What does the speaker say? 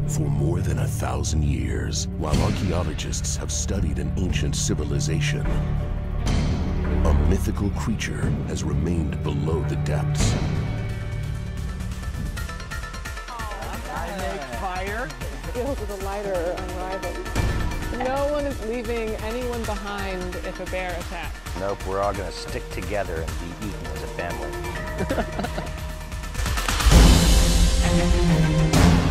For more than 1,000 years, while archaeologists have studied an ancient civilization, a mythical creature has remained below the depths. I make fire. Skills of the lighter are unrivaled. No one is leaving anyone behind if a bear attacks. Nope, we're all gonna stick together and be eaten as a family.